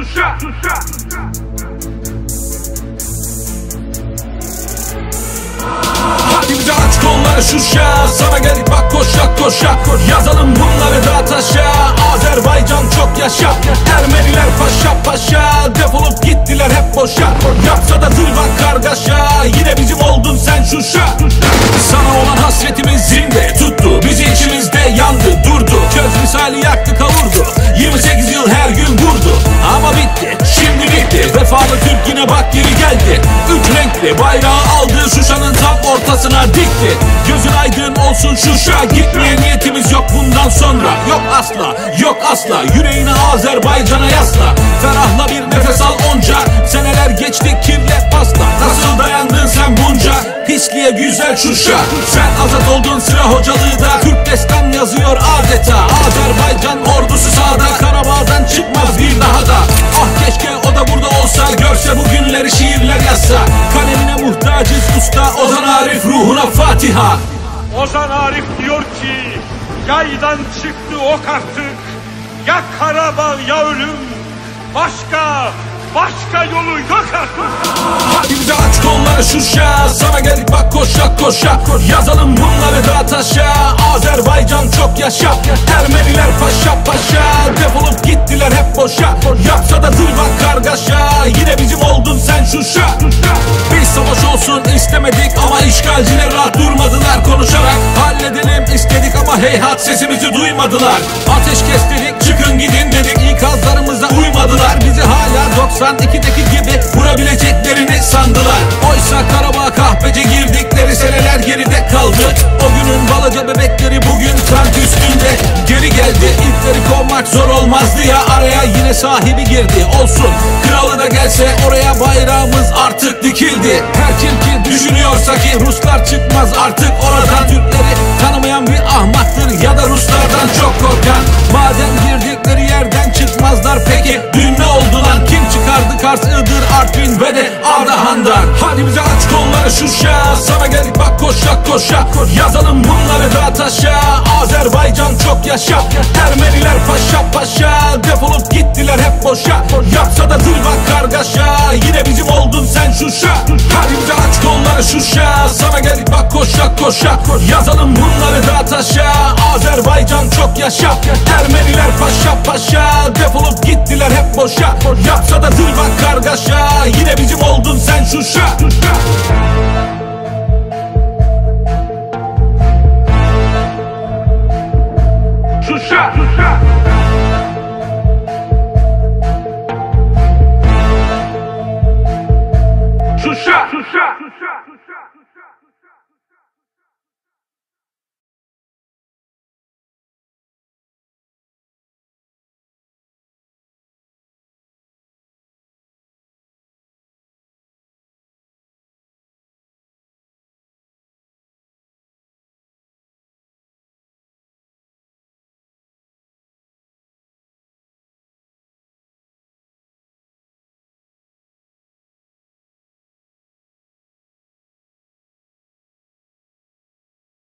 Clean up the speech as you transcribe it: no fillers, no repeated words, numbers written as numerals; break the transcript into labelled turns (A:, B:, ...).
A: Şuşa.
B: Hadi bize aç kolları Şuşa, sana geldik bak koşa koşa. Yazalım bunları da taşa, Azerbaycan çok yaşa. Ermeniler paşa paşa, defolup gittiler hep boşa. Yapsa da zırva kargaşa, yine bizim oldun sen Şuşa. Sana olan hasretimiz zinde tuttu, bizi içimizde yandı durdu. Köz misali yaktı kavurdu, 28 yıl her gün vurdu. Ama bitti, şimdi bitti, vefalı Türk yine bak geri geldi. Üç renkli bayrağı aldı, Şuşa'nın tam ortasına dikti. Gözün aydın olsun Şuşa, gitmeye niyetimiz yok bundan sonra. Yok asla, yok asla, yüreğini Azerbaycan'a yasla. Ferahla bir nefes al onca, seneler geçti kirle pasla. Nasıl dayandın sen bunca pisliğe güzel Şuşa? Sen azat oldun, sıra hocalığı da Türk destan yazıyor adeta. Azerbaycan ordusu sağda, Karabağ'dan çıkmaz bir daha da. Ah keşke o da burada olsa, görse bu günleri şiirler yazsa. Kalemine muhtacız usta Ozan Arif, ruhuna Fatiha.
A: Ozan Arif diyor ki yaydan çıktı ok artık. Ya Karabağ ya ölüm, başka yolu yok artık.
B: Hadi bize aç kolları Şuşa, sana geldik bak koşa koşa. Yazalım bunları da taşa, Azerbaycan çok yaşa. Ermeniler paşa paşa, defolup gittiler hep boşa. Yapsa da zırva kargaşa, yine bizim oldun sen Şuşa. Biz savaş olsun istemedik ama işgalciler rahat durmadılar konuşarak. Halledelim istedik ama heyhat sesimizi duymadılar. Ateş kes dedik, çıkın gidin dedik, ikazlarımıza uymadılar. Bizi hala 92'deki gibi vurabileceklerini sandılar. Oysa Karabağ kahpece girdikleri seneler geride kaldı. O günün balaca bebekleri bugün tank üstünde geri geldi. İpleri kovmak zor olmazdı ya, araya yine sahibi girdi. Olsun kralı da gelse oraya, bayrağımız artık dikildi. Her kim ki düşünüyorsa ki Ruslar çıkmaz artık oradan, Türkleri tanımayan bir ahmaktır ya da Ruslardan çok korkan. Madem girdikleri yerden çıkmazlar, peki dün ne oldu lan? Kim çıkardı Kars, Iğdır, Artvin ve de Ardahan'dan? Hadi bize aç kolları Şuşa, sana geldik bak koşa koşa. Yazalım bunları da taşa, Azerbaycan çok yaşa. Ermeniler paşa paşa, defolup gittiler hep boşa. Yapsa da zırva kargaşa, yine bizim oldun sen Şuşa. Hadi bize aç kolları Şuşa, sana geldik bak koşa koşa. Yazalım bunları da taşa, Azerbaycan çok yaşa. Ermeniler paşa paşa, defolup gittiler hep boşa. Yapsa da zırva kargaşa, yine bizim oldun sen Şuşa.